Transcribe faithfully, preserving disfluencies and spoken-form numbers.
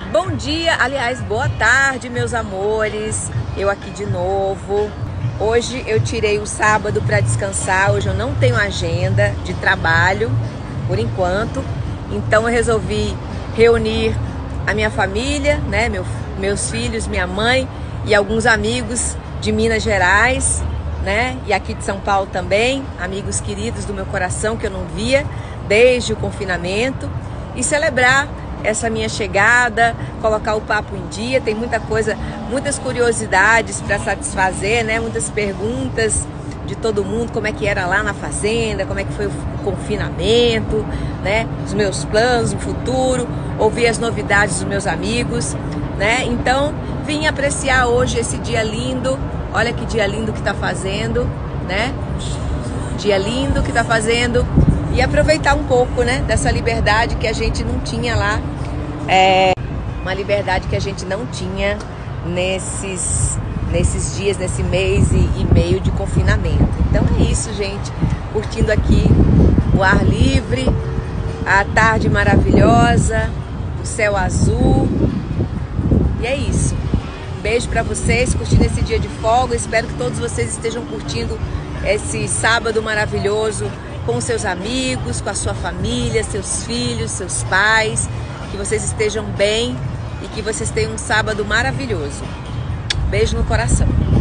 Bom dia, aliás, boa tarde, meus amores. Eu aqui de novo. Hoje eu tirei o sábado para descansar. Hoje eu não tenho agenda de trabalho, por enquanto. Então eu resolvi reunir a minha família, né, meu, meus filhos, minha mãe e alguns amigos de Minas Gerais, né, e aqui de São Paulo também, amigos queridos do meu coração que eu não via desde o confinamento, e celebrar essa minha chegada, colocar o papo em dia. Tem muita coisa, muitas curiosidades para satisfazer, né? Muitas perguntas de todo mundo, como é que era lá na fazenda, como é que foi o confinamento, né? Os meus planos, o futuro, ouvir as novidades dos meus amigos, né? Então, vim apreciar hoje esse dia lindo. Olha que dia lindo que tá fazendo, né? Dia lindo que tá fazendo. E aproveitar um pouco, né, dessa liberdade que a gente não tinha lá, é uma liberdade que a gente não tinha nesses, nesses dias, nesse mês e, e meio de confinamento. Então é isso, gente, curtindo aqui o ar livre, a tarde maravilhosa, o céu azul, e é isso. Um beijo para vocês, curtindo esse dia de folga. Espero que todos vocês estejam curtindo esse sábado maravilhoso, com seus amigos, com a sua família, seus filhos, seus pais, que vocês estejam bem e que vocês tenham um sábado maravilhoso. Beijo no coração.